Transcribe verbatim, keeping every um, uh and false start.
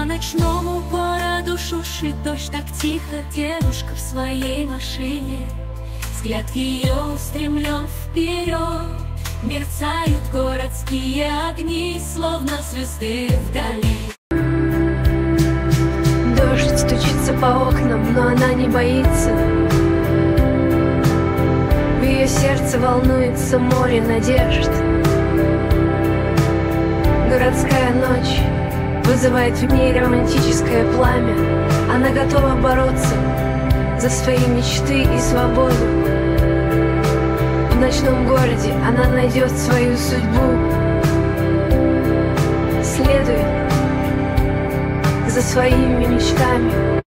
ночному городу шуршит дождь так тихо. Девушка в своей машине, взгляд ее устремлен вперед. Мерцают городские огни, словно звезды вдали. Дождь стучится по окнам, но она не боится. В ее сердце волнуется море надежд. Городская ночь вызывает в ней романтическое пламя. Она готова бороться за свои мечты и свободу. В ночном городе она найдет свою судьбу, следует за своими мечтами.